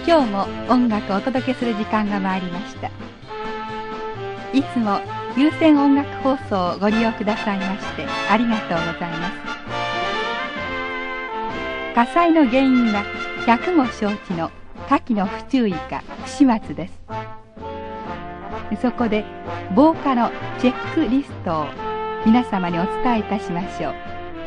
今日も音楽をお届けする時間が参りました。いつも有線音楽放送をご利用くださいましてありがとうございます。火災の原因は百も承知の火器の不注意か不始末です。そこで防火のチェックリストを皆様にお伝えいたしましょう。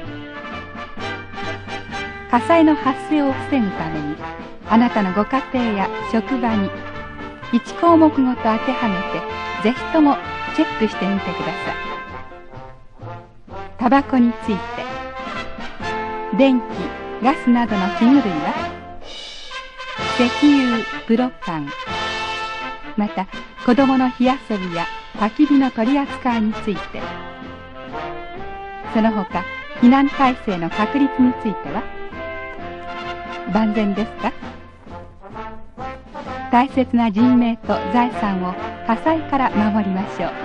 火災の発生を防ぐためにあなたのご家庭や職場に1項目ごと当てはめてぜひともチェックしてみてください。タバコについて、電気、ガスなどの器具類は石油、プロパン、また子どもの火遊びや焚き火の取り扱いについて、その他避難体制の確立については万全ですか？大切な人命と財産を火災から守りましょう。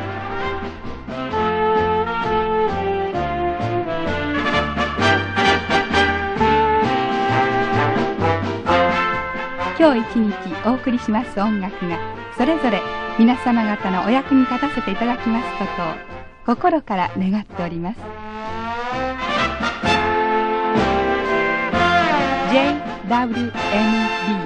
今日一日お送りします音楽がそれぞれ皆様方のお役に立たせていただきますことを心から願っております。 JWNB